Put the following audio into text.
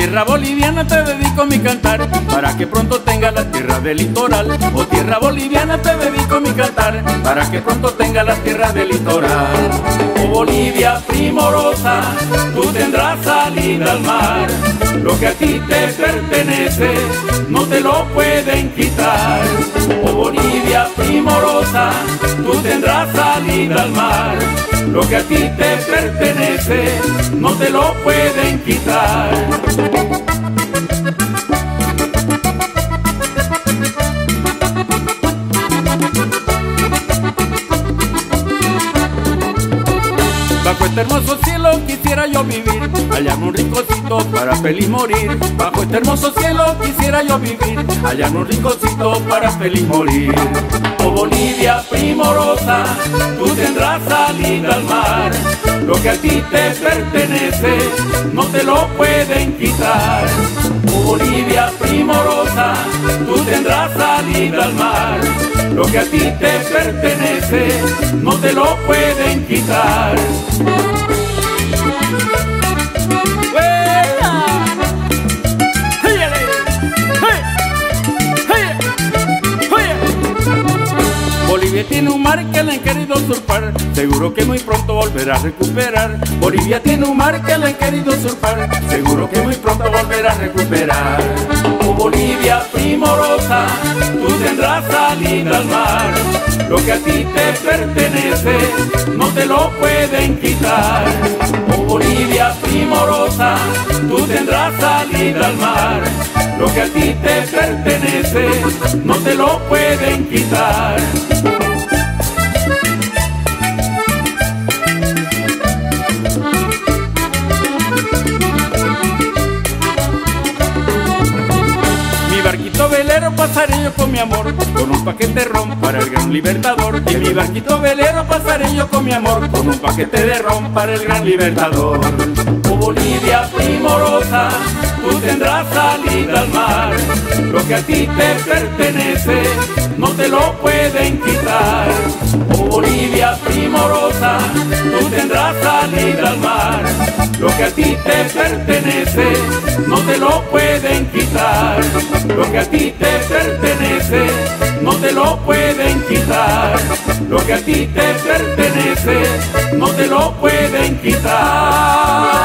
tierra boliviana te dedico mi cantar, para que pronto tenga la tierra del litoral. Oh tierra boliviana te dedico mi cantar, para que pronto tenga la tierra del litoral. Oh Bolivia primorosa, tú tendrás salida al mar. Lo que a ti te pertenece no te lo pueden quitar. Oh Bolivia primorosa, tú tendrás salida al mar. Lo que a ti te pertenece no te lo pueden quitar. Bajo este hermoso cielo quisiera yo vivir, allá en un rinconcito para feliz morir. Bajo este hermoso cielo quisiera yo vivir, allá en un rinconcito para feliz morir. Oh Bolivia primorosa, tú tendrás salida al mar. Lo que a ti te pertenece no te lo pueden quitar. Oh Bolivia primorosa, tú tendrás salida al mar. Lo que a ti te pertenece no te lo pueden quitar. Bolivia tiene un mar que le han querido usurpar, seguro que muy pronto volverá a recuperar. Bolivia tiene un mar que le han querido usurpar, seguro que muy pronto volverá a recuperar. Oh Bolivia primorosa, tú tendrás salida al mar. Lo que a ti te pertenece no te lo pueden quitar. Oh Bolivia primorosa, tú tendrás salida al mar. Lo que a ti te pertenece no te lo pueden quitar. Mi barquito velero pasaré yo con mi amor, con un paquete de ron para el gran libertador. Y mi barquito velero pasaré yo con mi amor, con un paquete de ron para el gran libertador. Oh Bolivia primorosa, tú tendrás salida al mar. Lo que a ti te pertenece no te lo pueden quitar. Oh Bolivia primorosa, tú tendrás salida al mar. Lo que a ti te pertenece no te lo pueden quitar. Lo que a ti te pertenece no te lo pueden quitar. Lo que a ti te pertenece no te lo pueden quitar.